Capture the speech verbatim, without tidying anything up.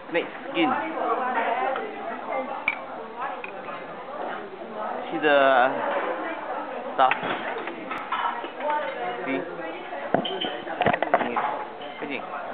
Next skin. See the stuff. See? Ini. Kecil.